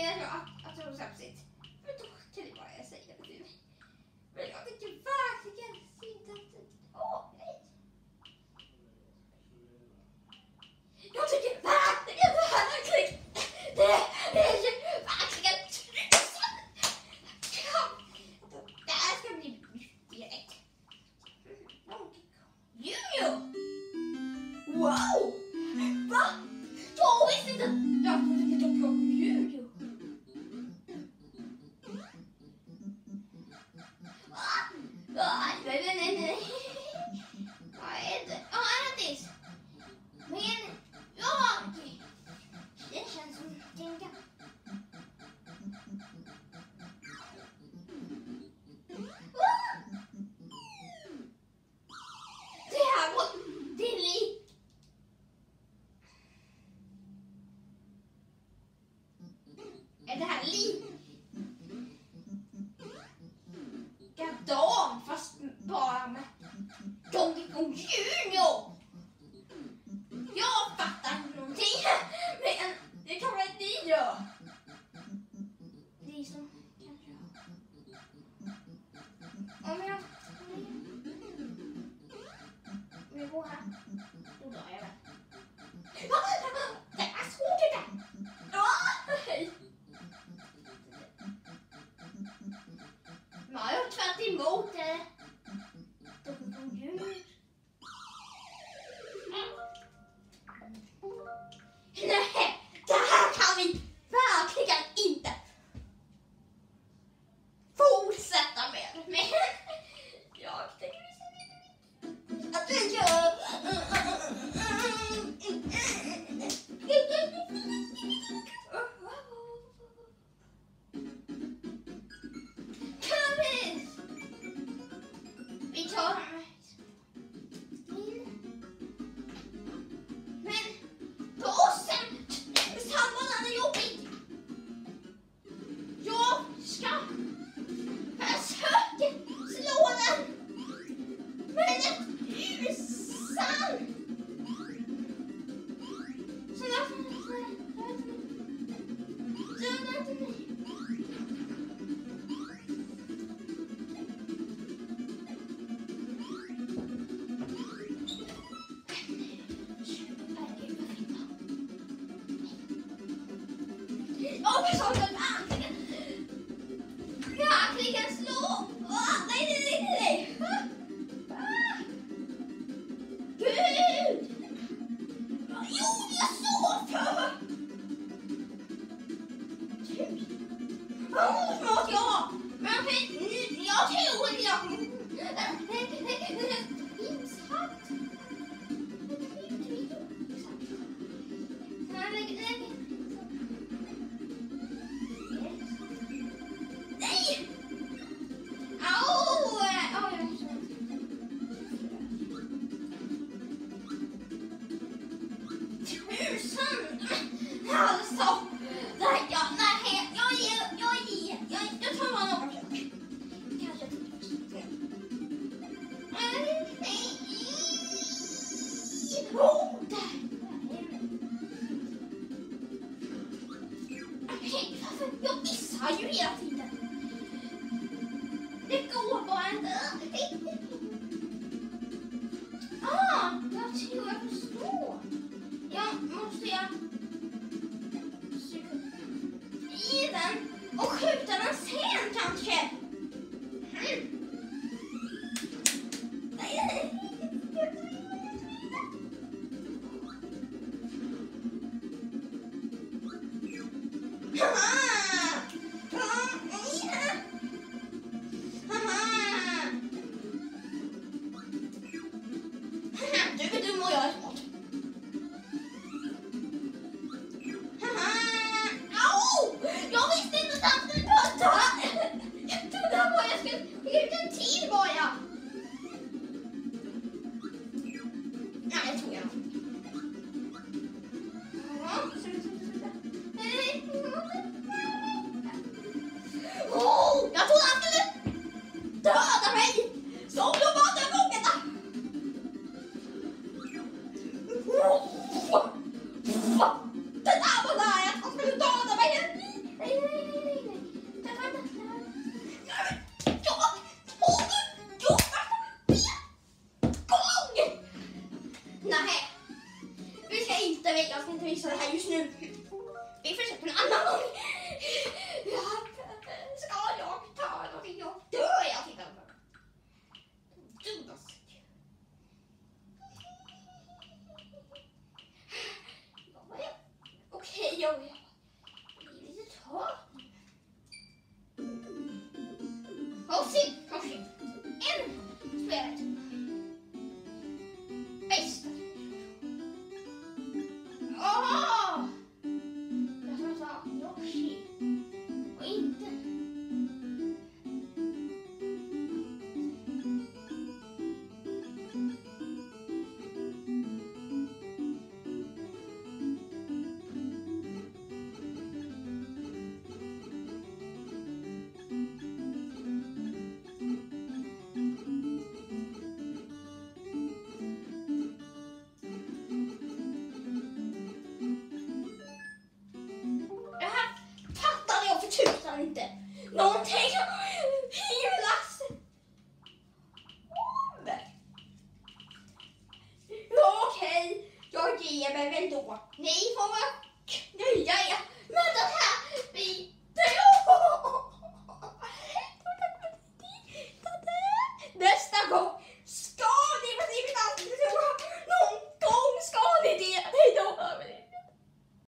jag att det var sepsigt. Men då kan det bara jag säga det till mig. Men jag tycker verkligen inte att det... nej. Jag tycker verkligen det är ju verkligen tusen. Det här ska bli direkt. Junior! Wow! Va? Jag visste inte att jag fick ta på Junior. Nej. Vad är det? Ja, Alice. Men det känns som Jenga. Det här var Dilly. Är det här likadan fast bara med Donkey Kong Junior? Jag fattar inte någonting. Men det kan väl ni göra? Ni som kanske om jag går här, då drar jag väl. Det är svårt det där. Men jag har tvärt emot det. Donkey Kong Junior. Nej, det här kan vi verkligen inte fortsätta med. Men jag tänker att vi gör... Vi tar... Sambanden är jobbig. Jag ska försöka slå den. Men det är ju sant. Så därför... verkligen slå. Nej. Gud. Jo, jag såg för. Snart jag. Men jag tror inte jag kommer. Jag missar ju hela tiden. Det går bara inte. Jag tror jag förstår. Jag måste i den och skjuta den sen kanske. Nej. Du är dum och jag är smart. Au! Jag visste inte att du pratade. Jag trodde bara jag skulle skjuta en till bara. Nej, det tror jag inte. Jag trodde han skulle döda mig. Som de andra gångerna. Det där var där. Han skulle döda mig. Jaha. Och se. En spelare. Bästa. Åh! Jag tror jag sa Yoshi. Och inte. Det här fattar jag för tusan inte. Någonting himlas om. Okej, jag ger mig väl då. Ni får vara nöjda med den här videon. Nästa gång